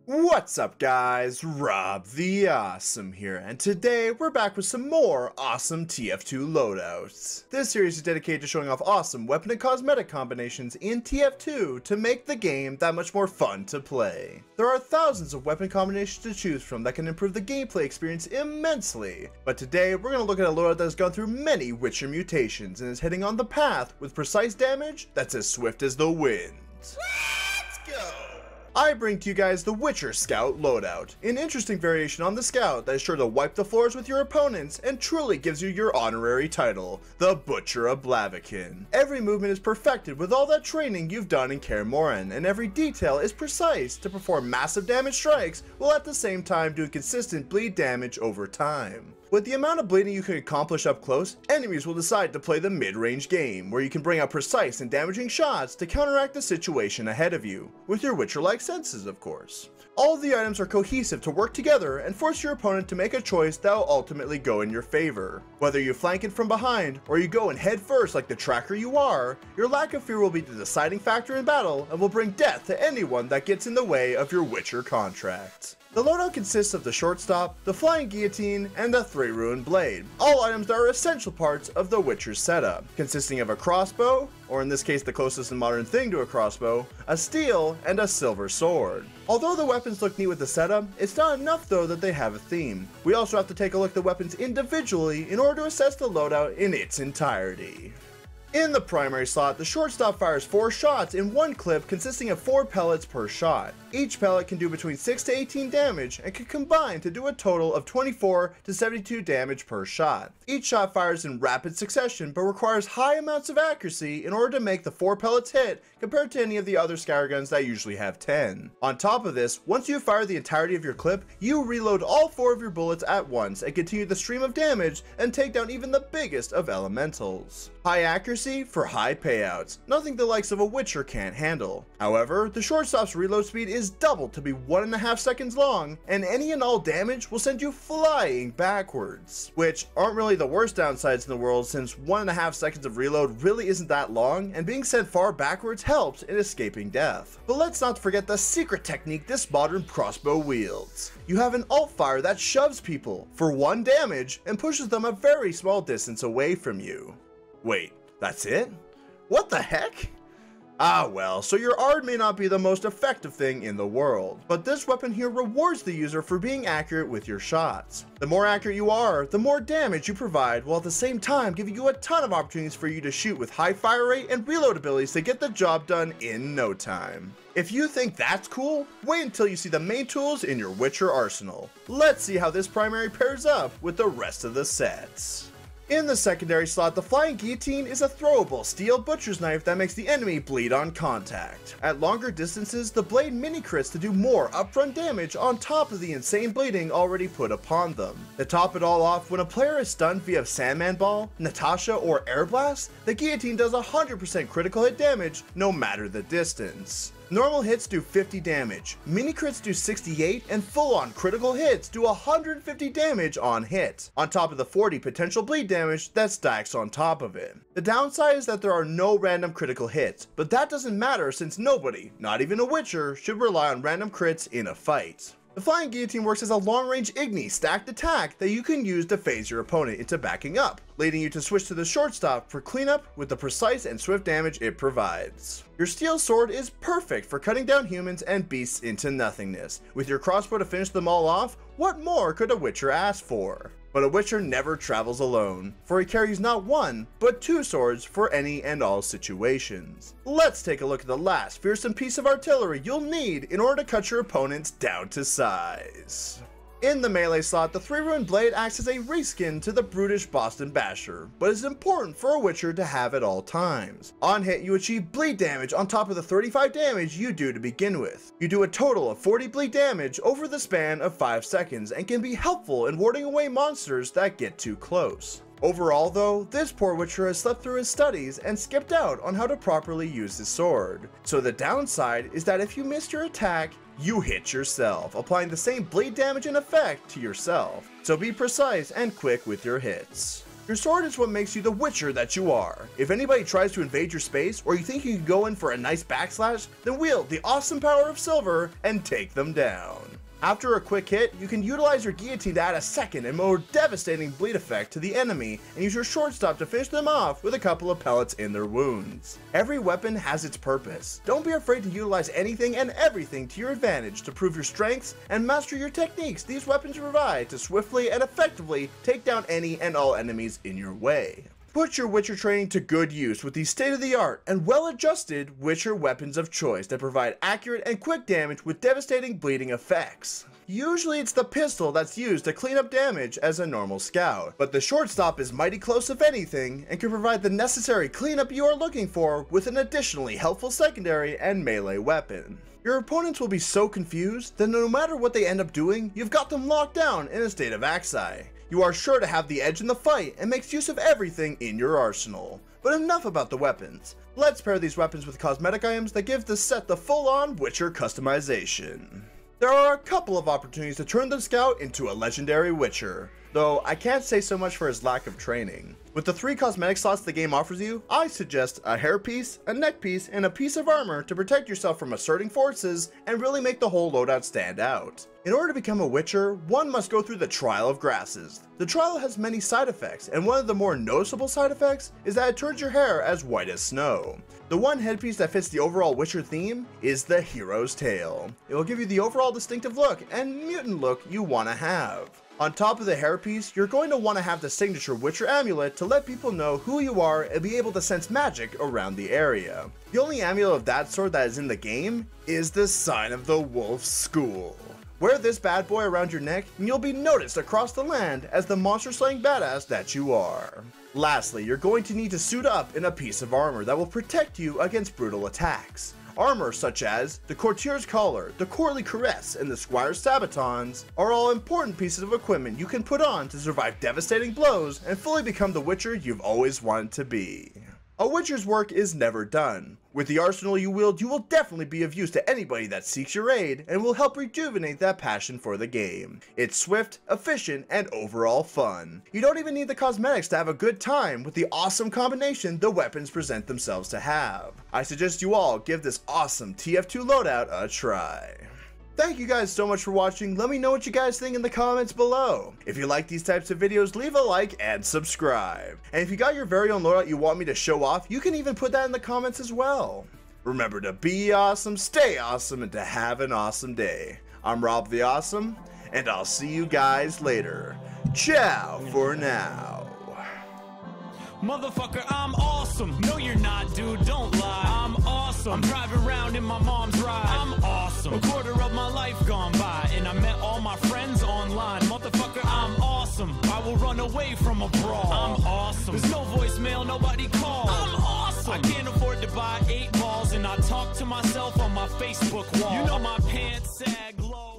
What's up guys, Rob the Awesome here, and today we're back with some more awesome TF2 loadouts. This series is dedicated to showing off awesome weapon and cosmetic combinations in TF2 to make the game that much more fun to play. There are thousands of weapon combinations to choose from that can improve the gameplay experience immensely, but today we're going to look at a loadout that has gone through many Witcher mutations and is heading on the path with precise damage that's as swift as the wind. Let's go! I bring to you guys the Witcher Scout loadout, an interesting variation on the Scout that is sure to wipe the floors with your opponents and truly gives you your honorary title, the Butcher of Blaviken. Every movement is perfected with all that training you've done in Kaer Morhen, and every detail is precise to perform massive damage strikes while at the same time doing consistent bleed damage over time. With the amount of bleeding you can accomplish up close, enemies will decide to play the mid-range game, where you can bring out precise and damaging shots to counteract the situation ahead of you, with your Witcher-like senses of course. All of the items are cohesive to work together and force your opponent to make a choice that will ultimately go in your favor. Whether you flank it from behind, or you go in head first like the tracker you are, your lack of fear will be the deciding factor in battle and will bring death to anyone that gets in the way of your Witcher contract. The loadout consists of the shortstop, the flying guillotine, and the 3-ruined blade, all items that are essential parts of the Witcher's setup, consisting of a crossbow, or in this case the closest and modern thing to a crossbow, a steel, and a silver sword. Although the weapons look neat with the setup, it's not enough though that they have a theme. We also have to take a look at the weapons individually in order to assess the loadout in its entirety. In the primary slot, the shortstop fires 4 shots in one clip consisting of 4 pellets per shot. Each pellet can do between 6 to 18 damage and can combine to do a total of 24 to 72 damage per shot. Each shot fires in rapid succession but requires high amounts of accuracy in order to make the 4 pellets hit compared to any of the other scatter guns that usually have 10. On top of this, once you fire the entirety of your clip, you reload all 4 of your bullets at once and continue the stream of damage and take down even the biggest of elementals. High accuracy for high payouts, nothing the likes of a Witcher can't handle. However, the shortstop's reload speed is doubled to be 1.5 seconds long, and any and all damage will send you flying backwards, which aren't really the worst downsides in the world since 1.5 seconds of reload really isn't that long, and being sent far backwards helps in escaping death. But let's not forget the secret technique this modern crossbow wields. You have an alt fire that shoves people for 1 damage and pushes them a very small distance away from you. Wait, that's it? What the heck? Ah well, so your ARD may not be the most effective thing in the world, but this weapon here rewards the user for being accurate with your shots. The more accurate you are, the more damage you provide, while at the same time giving you a ton of opportunities for you to shoot with high fire rate and reload abilities to get the job done in no time. If you think that's cool, wait until you see the main tools in your Witcher arsenal. Let's see how this primary pairs up with the rest of the sets. In the secondary slot, the flying guillotine is a throwable steel butcher's knife that makes the enemy bleed on contact. At longer distances, the blade mini crits to do more upfront damage on top of the insane bleeding already put upon them. To top it all off, when a player is stunned via Sandman Ball, Natasha, or Air Blast, the guillotine does 100% critical hit damage no matter the distance. Normal hits do 50 damage, mini crits do 68, and full-on critical hits do 150 damage on hit, on top of the 40 potential bleed damage that stacks on top of it. The downside is that there are no random critical hits, but that doesn't matter since nobody, not even a Witcher, should rely on random crits in a fight. The flying guillotine works as a long-range Igni stacked attack that you can use to phase your opponent into backing up, leading you to switch to the shortstop for cleanup with the precise and swift damage it provides. Your steel sword is perfect for cutting down humans and beasts into nothingness. With your crossbow to finish them all off, what more could a Witcher ask for? But a Witcher never travels alone, for he carries not 1, but 2 swords for any and all situations. Let's take a look at the last fearsome piece of artillery you'll need in order to cut your opponents down to size. In the melee slot, the 3-ruined blade acts as a reskin to the brutish Boston Basher, but is important for a Witcher to have at all times. On hit, you achieve bleed damage on top of the 35 damage you do to begin with. You do a total of 40 bleed damage over the span of 5 seconds and can be helpful in warding away monsters that get too close. Overall though, this poor Witcher has slept through his studies and skipped out on how to properly use his sword. So the downside is that if you missed your attack, you hit yourself, applying the same bleed damage and effect to yourself. So be precise and quick with your hits. Your sword is what makes you the Witcher that you are. If anybody tries to invade your space, or you think you can go in for a nice backslash, then wield the awesome power of silver and take them down. After a quick hit, you can utilize your guillotine to add a second and more devastating bleed effect to the enemy and use your shortstop to finish them off with a couple of pellets in their wounds. Every weapon has its purpose. Don't be afraid to utilize anything and everything to your advantage to prove your strengths and master your techniques these weapons provide to swiftly and effectively take down any and all enemies in your way. Put your Witcher training to good use with these state-of-the-art and well-adjusted Witcher weapons of choice that provide accurate and quick damage with devastating bleeding effects. Usually it's the pistol that's used to clean up damage as a normal scout, but the shortstop is mighty close if anything and can provide the necessary cleanup you are looking for with an additionally helpful secondary and melee weapon. Your opponents will be so confused that no matter what they end up doing, you've got them locked down in a state of Axii. You are sure to have the edge in the fight and makes use of everything in your arsenal. But enough about the weapons. Let's pair these weapons with cosmetic items that give the set the full-on Witcher customization. There are a couple of opportunities to turn the scout into a legendary Witcher, though I can't say so much for his lack of training. With the 3 cosmetic slots the game offers you, I suggest a hairpiece, a neck piece, and a piece of armor to protect yourself from asserting forces and really make the whole loadout stand out. In order to become a Witcher, one must go through the Trial of Grasses. The trial has many side effects, and one of the more noticeable side effects is that it turns your hair as white as snow. The one headpiece that fits the overall Witcher theme is the Hero's Tail. It will give you the overall distinctive look and mutant look you want to have. On top of the hairpiece, you're going to want to have the signature Witcher amulet to let people know who you are and be able to sense magic around the area. The only amulet of that sort that is in the game is the Sign of the Wolf School. Wear this bad boy around your neck and you'll be noticed across the land as the monster slaying badass that you are. Lastly, you're going to need to suit up in a piece of armor that will protect you against brutal attacks. Armor such as the Courtier's Collar, the Courtly Caress, and the Squire's Sabatons are all important pieces of equipment you can put on to survive devastating blows and fully become the Witcher you've always wanted to be. A Witcher's work is never done. With the arsenal you wield, you will definitely be of use to anybody that seeks your aid and will help rejuvenate that passion for the game. It's swift, efficient, and overall fun. You don't even need the cosmetics to have a good time with the awesome combination the weapons present themselves to have. I suggest you all give this awesome TF2 loadout a try. Thank you guys so much for watching. Let me know what you guys think in the comments below. If you like these types of videos, leave a like and subscribe. And if you got your very own loadout you want me to show off, you can even put that in the comments as well. Remember to be awesome, stay awesome, and to have an awesome day. I'm Rob the Awesome, and I'll see you guys later. Ciao for now. Motherfucker, I'm awesome. No, you're not, dude. Don't lie. I'm awesome. I'm driving around in my mom's ride. I'm awesome. A quarter of my life gone by, and I met all my friends online. Motherfucker, I'm awesome. I will run away from a brawl. I'm awesome. There's no voicemail, nobody calls. I'm awesome. I can't afford to buy 8 balls, and I talk to myself on my Facebook wall. You know my pants sag low.